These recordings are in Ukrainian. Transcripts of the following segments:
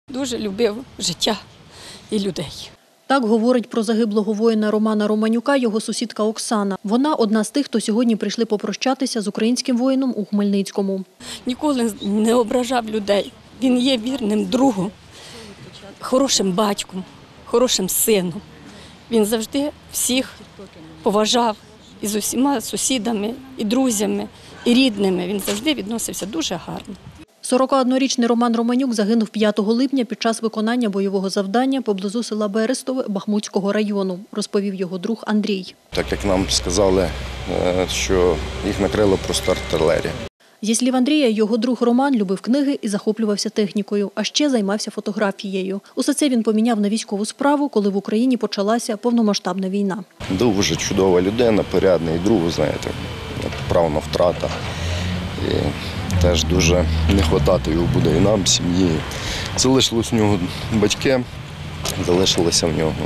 Дуже любив життя і людей. Так говорить про загиблого воїна Романа Романюка його сусідка Оксана. Вона одна з тих, хто сьогодні прийшли попрощатися з українським воїном у Хмельницькому. Ніколи не ображав людей. Він є вірним другом, хорошим батьком, хорошим сином. Він завжди всіх поважав і з усіма сусідами, і друзями, і рідними. Він завжди відносився дуже гарно. 41-річний Роман Романюк загинув 5 липня під час виконання бойового завдання поблизу села Берестове Бахмутського району, розповів його друг Андрій. Так як нам сказали, що їх накрило просто артилерія. Зі слів Андрія, його друг Роман любив книги і захоплювався технікою, а ще займався фотографією. Усе це він поміняв на військову справу, коли в Україні почалася повномасштабна війна. Дуже чудова людина, порядний друг, знаєте, правна втрата. І теж дуже не вистачає його буде і нам, сім'ї. Залишились в нього батьки, залишилася в нього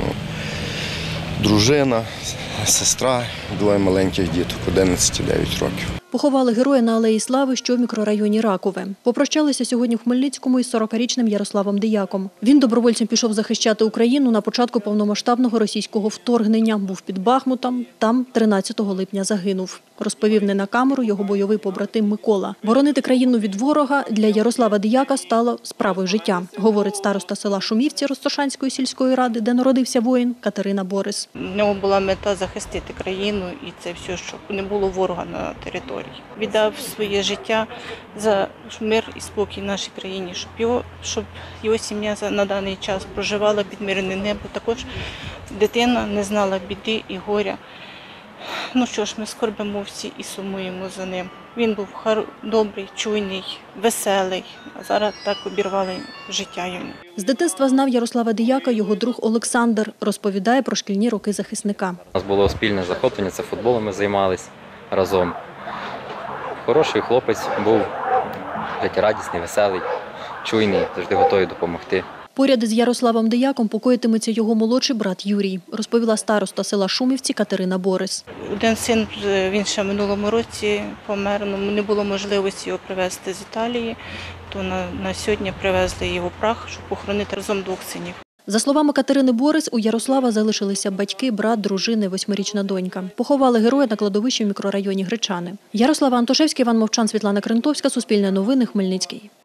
дружина, сестра, 2 маленьких діток, 11 і 9 років. Поховали героя на Алеї Слави, що в мікрорайоні Ракове. Попрощалися сьогодні в Хмельницькому із 40-річним Ярославом Дияком. Він добровольцем пішов захищати Україну на початку повномасштабного російського вторгнення. Був під Бахмутом, там 13 липня загинув. Розповів не на камеру його бойовий побратим Микола. Боронити країну від ворога для Ярослава Дияка стало справою життя, говорить староста села Шумівці Розтошанської сільської ради, де народився воїн, Катерина Борис. В нього була мета захистити країну і це все, щоб не було ворога на території. Віддав своє життя за мир і спокій в нашій країні, щоб його сім'я на даний час проживала під мирним небом. Також дитина не знала біди і горя. Ну що ж, ми скорбимо всі і сумуємо за ним. Він був добрий, чуйний, веселий, а зараз так обірвали життя йому. З дитинства знав Ярослава Дияка його друг Олександр. Розповідає про шкільні роки захисника. У нас було спільне захоплення, це футболом ми займалися разом. Хороший хлопець був, життєрадісний, веселий, чуйний, завжди готовий допомогти. Поряд із Ярославом Дияком покоїтиметься його молодший брат Юрій, розповіла староста села Шумівці Катерина Борис. Один син, він ще в минулому році помер, не було можливості його привезти з Італії, то на сьогодні привезли його прах, щоб похоронити разом 2 синів. За словами Катерини Борис, у Ярослава залишилися батьки, брат, дружини, 8-річна донька. Поховали героя на кладовищі в мікрорайоні Гречани. Ярослава Антошевська, Іван Мовчан, Світлана Крентовська, Суспільне новини, Хмельницький.